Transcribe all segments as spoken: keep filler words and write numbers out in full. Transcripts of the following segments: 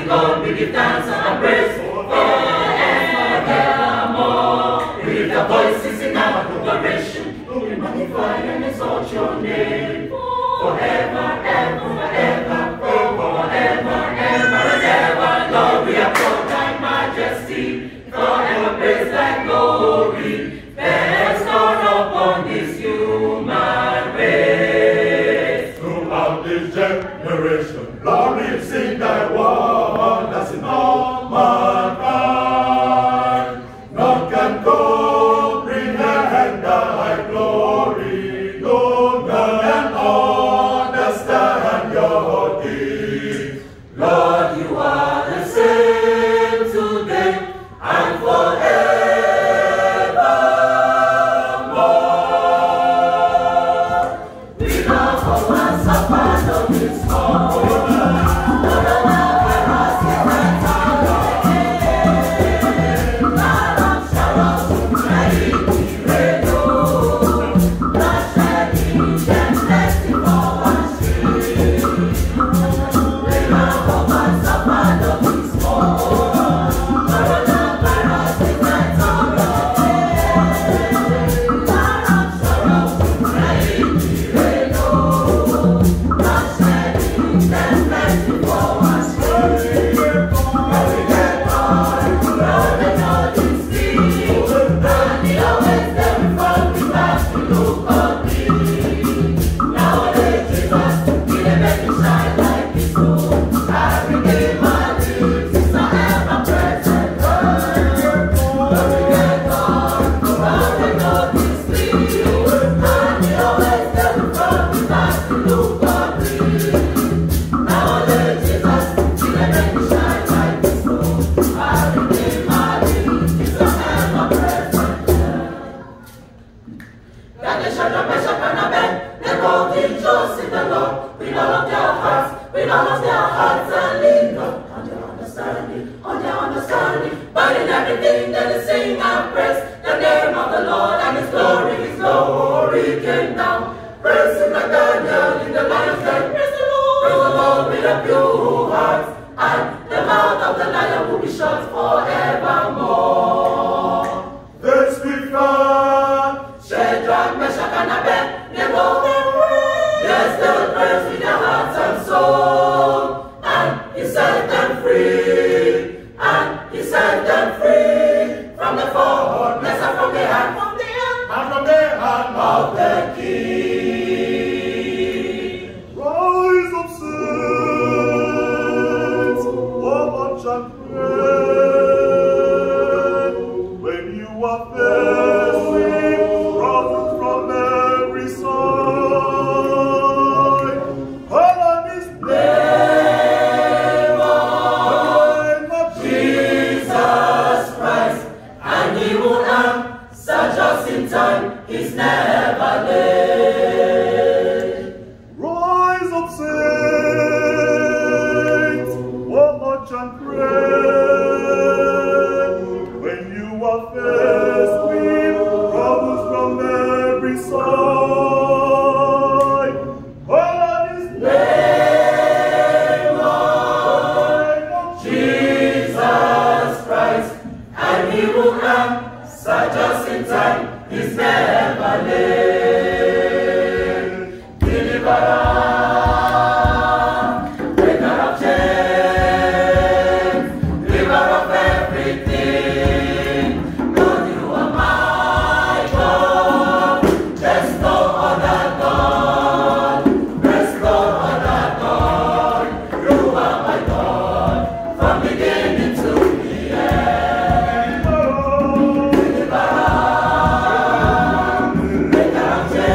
God, we give thanks and praise forevermore. We lift our voices in our adoration, we magnify and exalt your name forever, ever, forever, forever, ever, and ever. Lord, we applaud thy majesty, forever praise thy glory. Best Lord upon this human race. Throughout this generation, Lord, we sing thy wonders in all mankind. None can comprehend thy glory, no none can understand your deeds. Lord, you are the same today and forevermore. We love all us a part of this world. Yeah.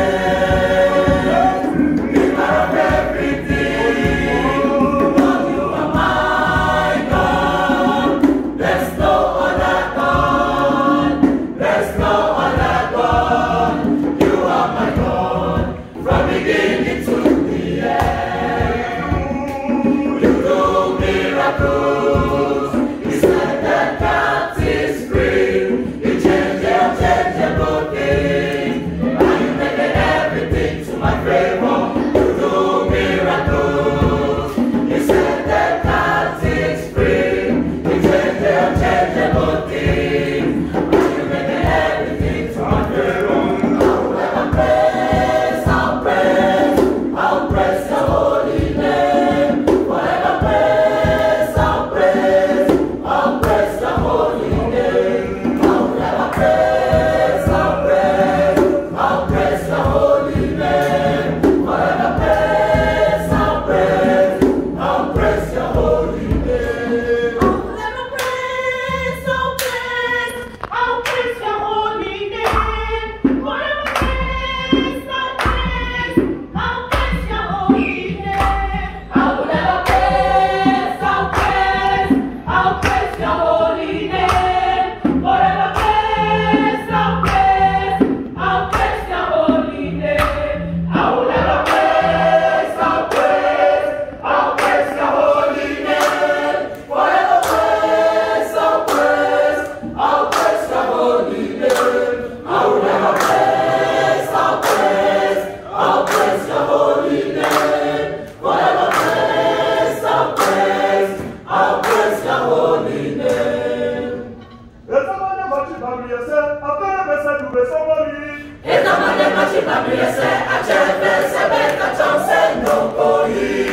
yese, afebe se dube somori. Eda mane machi babu yese, achebe se beka chonse no koi.